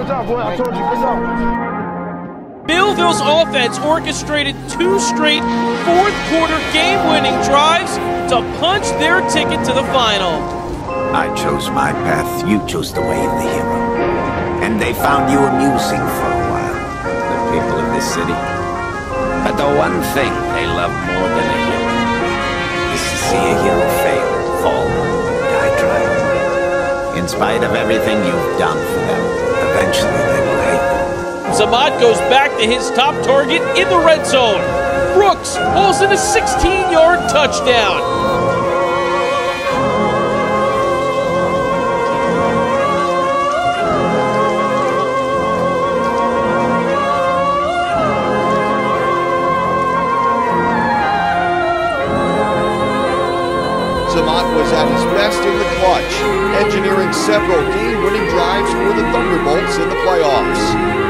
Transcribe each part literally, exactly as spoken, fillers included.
Good job, boy. I told you. Good job. Millville's offense orchestrated two straight fourth-quarter game-winning drives to punch their ticket to the final. I chose my path, you chose the way of the hero. And they found you amusing for a while, the people of this city. But the one thing they love more than a hero is to see a hero fail, fall, die trying. In spite of everything you've done for them, eventually they will hate you. Zamot goes back to his top target in the red zone. Brooks hauls in a sixteen-yard touchdown. Zamot was at his best in the clutch, engineering several game-winning drives for the Thunderbolts in the playoffs.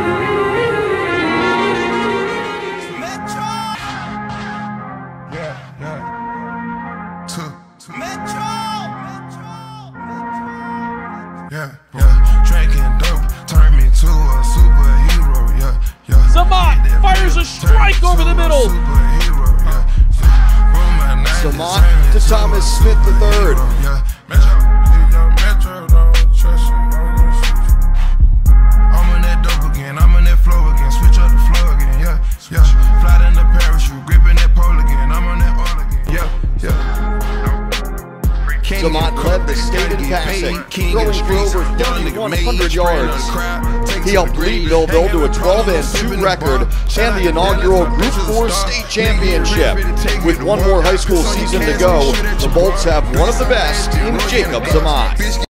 Yeah, yeah, drinking dope turned me to a superhero. Yeah, yeah. Zamot fires a strike over the middle. Zamot to Thomas Smith the third. I'm on that dope again. I'm on that flow again. Switch up the flow again. Yeah, yeah. Fly in the parachute, gripping that pole again. I'm on that all again. Yeah, yeah. Zamot led the state in passing, throwing for over thirty-one hundred yards. He helped lead Millville to a twelve and two record and the inaugural Group four state championship. With one more high school season to go, the Bolts have one of the best in Jacob Zamot.